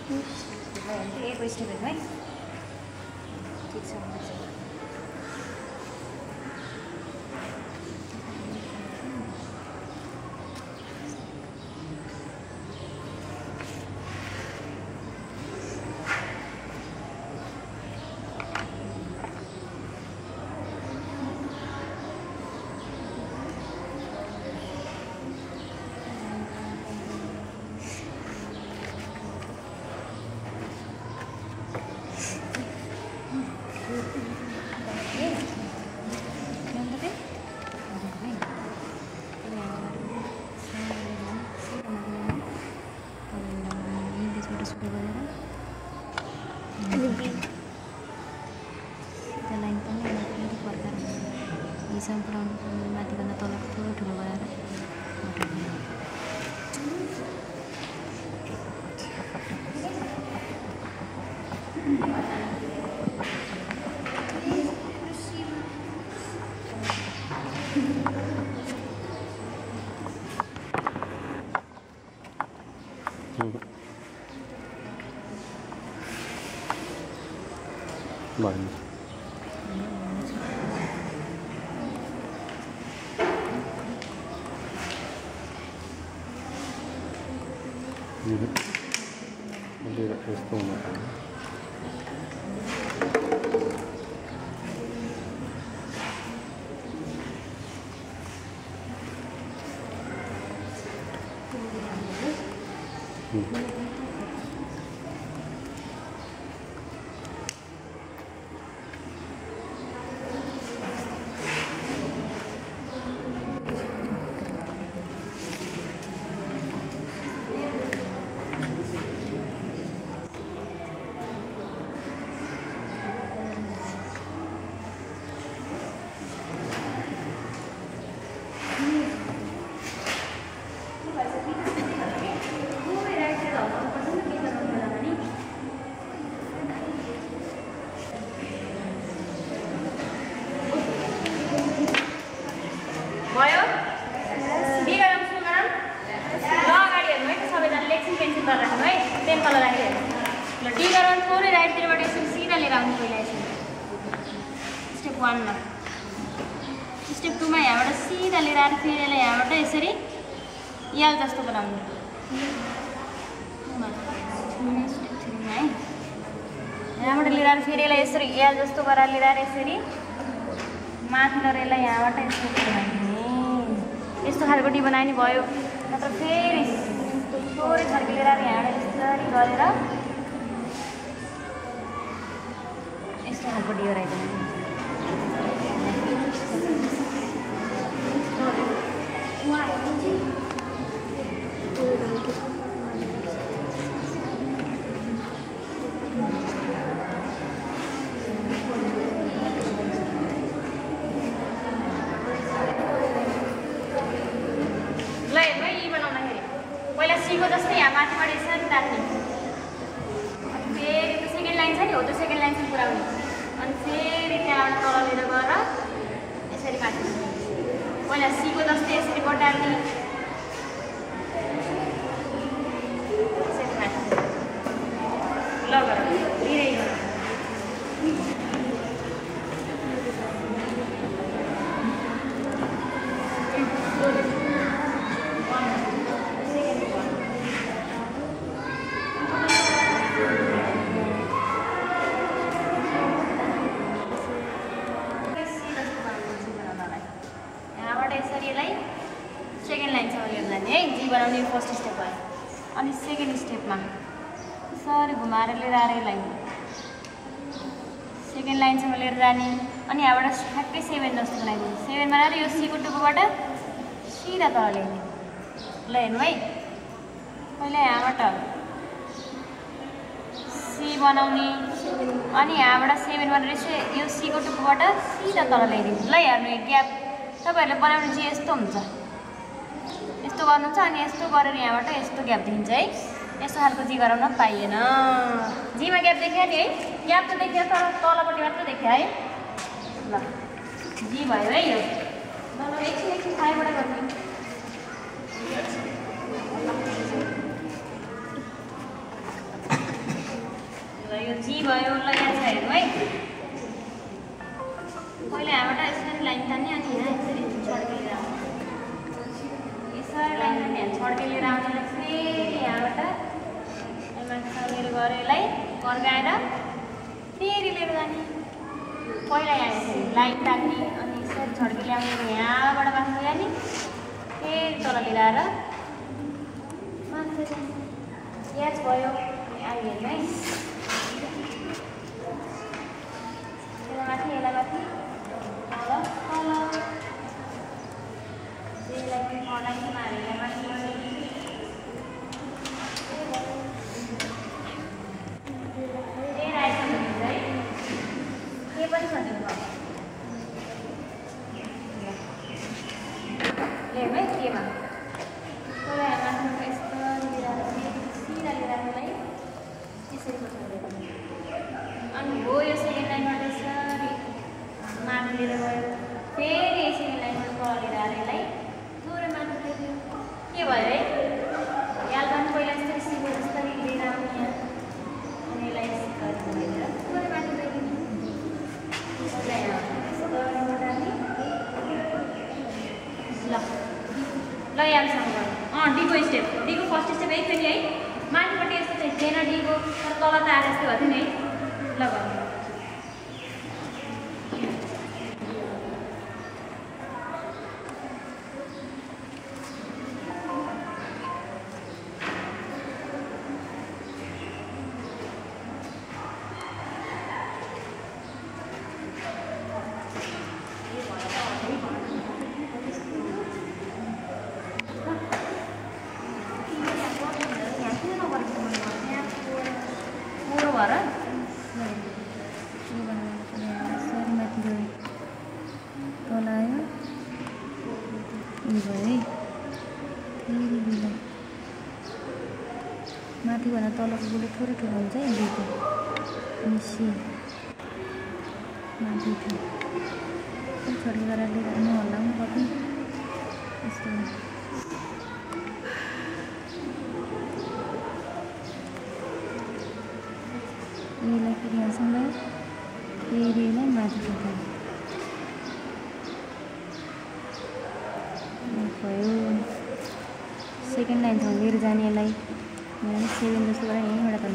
एक स्टेप है ठीक छ माथिभन्दा तल थोरै ठुलो गरेर स्टेप 1 मा स्टेप 2 मा यहाँबाट सिधा लिएर आएर फेरि यसलाई यहाँबाट यसरी याल जस्तो बनाउनु स्टेप 3 मा है यहाँबाट लिएर आएर फेरि यसलाई यसरी याल जस्तो गरेर लिएर आएर यसरी माथि लिएर यसलाई यहाँबाट यसरी बनाइदिने यस्तो खालको डी बनाए नि भयो नत्र फेरि थोरै खालको लिएर आएर यहाँबाट यसरी गरेर यस्तो खालको डी गराइदिनु सीको जस्तै यहाँ माथिबाट यसरी राख्ने फेरि त्यो सेकेन्ड लाइन छ नि हो त्यो सेकेन्ड लाइनसम्म पुऱ्याउने अनि फेरि त्यहाँबाट तल लिएर गएर यसरी माथि पहिला सीको जस्तै यसरी बटाल्ने यसरी माथि ल गर धीरै गर बनाउने फर्स्ट स्टेप भयो अनि सेकेन्ड स्टेपमा यसरी घुमाएर लिएर आएर यसलाई सेकेन्ड लाइनसम्म लिएर जाने अनि यहाँबाट ठ्याक्कै 7 जस्तो बनाइदिने 7 बनाएर यो सीको टुप्पोबाट सिधा तल ल्याउने ल हेर्नु है पहिला यहाँबाट सी बनाउने अनि यहाँबाट 7 भनेर यो सीको टुप्पोबाट सिधा तल ल्याइदिनु ल हेर्नु यो ग्याप तपाईँहरूले बनाउने चाहिँ यस्तो हुन्छ यस्तो गर्नुहुन्छ अनि यस्तो गरेर यहाँबाट यस्तो ग्याप देखिन्छ है यस्तो खालको जी गराउन पाइएन जीमा ग्याप देखियो नि है ग्याप त देखियो तर तलपट्टि मात्र देखियो है ल जी भयो है यो ल एकछिन खाइबाट गर्ने यो जी भयो ल यहाँ छ हेर्नु है पहिले यहाँबाट यसरी लाइन तान्ने अनि यहाँ यसरी छड्केर आउँछ यसरी लाइन तान्ने यहाँ छड्केर आउँछ फेरि यहाँबाट मेल गरेर यसलाई कर्काएर फेरि लिएर जाने पहिला यहाँ यसरी लाइन तान्ने अनि यसरी छड्केर ल्याउने यहाँबाट माथि जाने फेरि तल लिएर आएर माथि जाने याच भयो आइहाल्नु है यसलाई माथि तल तल यसलाई पनि फर्लाइन्छ मारेर माथि के पनि सजिलो भयो हेर्नु है केमा पहिला माथिबाट यस्तो लिएर सिधा लिएर यसलाई यसरी पछाडि अनि हो यो सेकेन्ड लाइनबाट यसरी माथि लिएर गयो फेरि यसरी लाइनमा तल लिएर आएर यसलाई थोरै माथि ल्याइदियो के भयो है याद गर्नु पहिला यसरी सिधै जस्तरी लिएर आउने यहाँ अनि यसलाई यसरी गरेर थोरै माथि ल्याइदिनु ल यहाँसम्म गरौँ डीको स्टेप डीको फर्स्ट स्टेप यही थियो नि है माथिपट्टि यस्तो चाहिँ थिएन डीको तर तल त आएर यस्तो भएको थियो नि है ल गरौँ माथिभन्दा तलको गोली थोरै ठुलो हुन्छ है दुईको अनि सी माथि थियो छोडी गरेर लिएर नहल्लाउनु पर्ने यस्तो यसलाई फेरि यहाँसँग फेरि यसलाई माथि भयो सेकेन्ड लाइनसम्म लिएर जाने यसलाई 7 जस्तो गरेर यहीँबाट